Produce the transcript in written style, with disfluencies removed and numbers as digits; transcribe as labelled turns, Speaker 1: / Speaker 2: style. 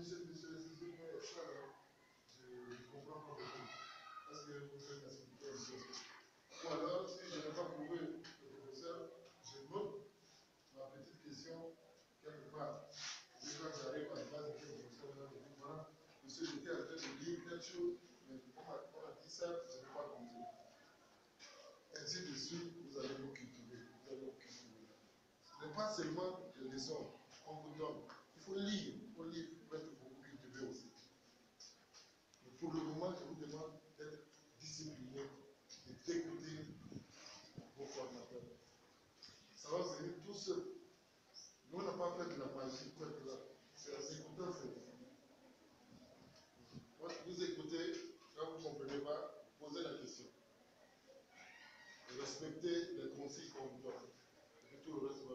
Speaker 1: ça, je comprends pas beaucoup. Est-ce que vous pouvez m'expliquer un peu? Ou alors, si je n'ai pas trouvé le professeur, je note ma petite question quelque part. Et quand j'arrive à la base de le professeur, je dis voilà, monsieur, j'étais en train de lire quelque chose, mais on a dit ça, je n'ai pas compris. Ainsi de suite, vous allez vous cultiver. Vous allez vous cultiver. Ce n'est pas seulement les leçons qu'on vous donne. Il faut lire pour être beaucoup cultivé aussi. Mais pour le moment, je vous demande d'être discipliné et d'écouter vos formateurs. Ça va venir tout seul. Nous, on n'a pas fait de la magie pour être là. C'est en écoutant seulement. Vous écoutez, quand vous ne comprenez pas, posez la question. Et respectez les consignes qu'on vous donne. Et tout le reste va